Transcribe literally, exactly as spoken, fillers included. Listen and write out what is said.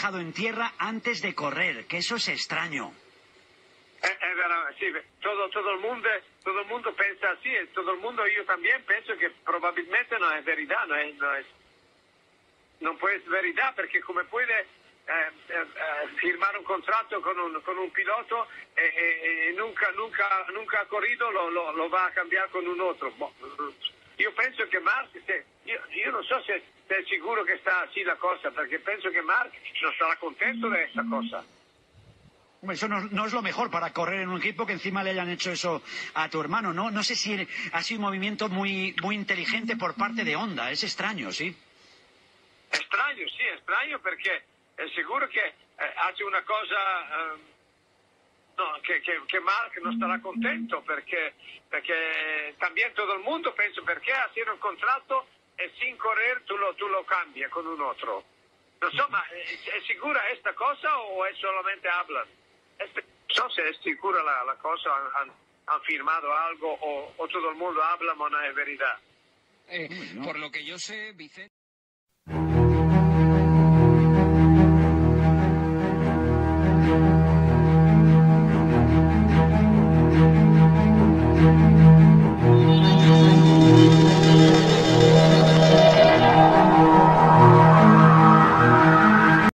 dejado en tierra antes de correr, que eso es extraño. Es, es verdad, sí, todo, todo, el mundo, todo el mundo piensa así, todo el mundo, yo también pienso que probablemente no es verdad, no es, no es, no puede ser verdad, porque como puede eh, eh, firmar un contrato con un, con un piloto y eh, eh, nunca, nunca, nunca ha corrido, lo, lo, lo va a cambiar con un otro. Bon, yo pienso que Mark, se, yo, yo no sé si, si es seguro que está así la cosa, porque pienso que Mark no estará contento de esta cosa. Eso no, no es lo mejor para correr en un equipo, que encima le hayan hecho eso a tu hermano, ¿no? No sé si ha sido un movimiento muy, muy inteligente por parte de Honda, es extraño, ¿sí? Extraño, sí, extraño, porque es seguro que eh, hace una cosa... Um, No, que, que, que Mark no estará contento, perché, perché también todo el mundo piensa, perché hacer un contrato e sin correr tú lo, tú lo cambias con un otro. No sé, ma ¿es, es segura esta cosa o es solamente hablan? No sé si es segura la, la cosa, han, han, han firmado algo o, o todo el mundo habla, pero no es verdad. Eh, por lo que yo sé, Vicente...